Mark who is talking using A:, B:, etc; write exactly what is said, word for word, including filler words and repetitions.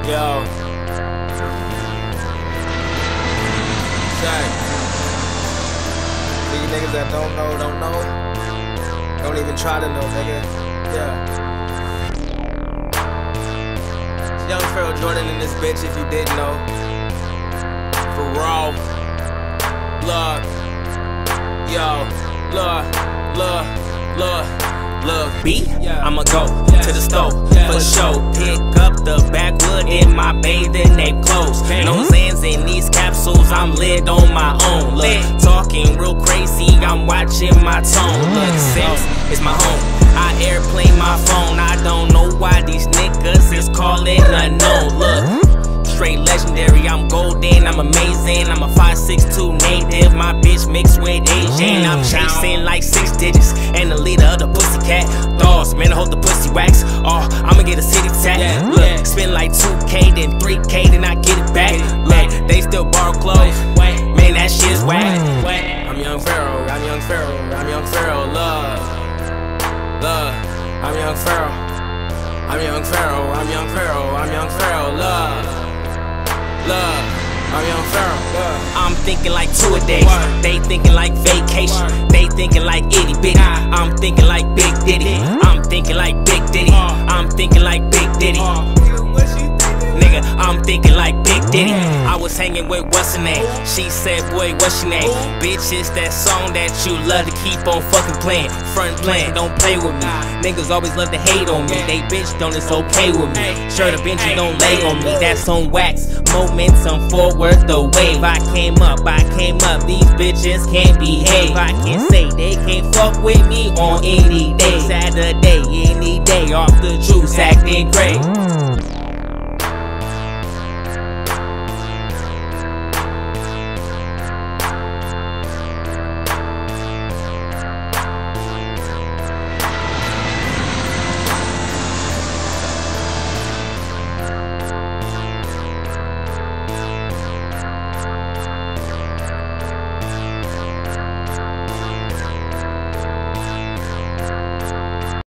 A: Yo. Shaq. For you niggas that don't know, don't know. Don't even try to know, nigga. Yeah. Young Pharoah Jordan in this bitch if you didn't know. For raw. Look. Yo. Look. Look. Look. Look, B, I'ma go to the stove for show. Pick up the backwood in my bathing ape clothes. No Zans in these capsules, I'm lit on my own. Look, talking real crazy, I'm watching my tone. Look, Sims is my home. I airplane my phone. I don't know why these niggas is calling unknown. Look. Straight legendary, I'm golden, I'm amazing. I'm a five six two native, my bitch mixed with Asian. I'm chasing like six digits, and the leader of the pussycat dolls. Man, I hold the pussy wax. Oh, I'ma get a city tat. Look, spend like two K, then three K, then I get it back. Look, they still borrow clothes. Man, that shit's whack. I'm Young Pharoah, I'm Young Pharoah, I'm Young Pharoah. Love, love, I'm Young Pharoah. I'm Young Pharoah, I'm Young Pharoah, I'm Young Pharoah. Love. Love, I'm Young Pharoah. I'm thinking like two a days. They thinking like vacation. They thinking like itty bitty. I'm thinking like Big Diddy. I'm thinking like Big Diddy. I'm thinking like Big Diddy. Nigga, I'm thinking like Big Diddy. I was hanging with what's her name. She said, boy, what's your name? Bitch, it's that song that you love to keep on fucking playing. Front playing, don't play with me. Niggas always love to hate on me. They bitch don't, it's okay with me. Shirt a Benji, don't lay on me. That's on wax. Momentum forward the wave. I came up, I came up. These bitches can't behave. I can say they can't fuck with me on any day. Saturday, any day, off the juice, acting great.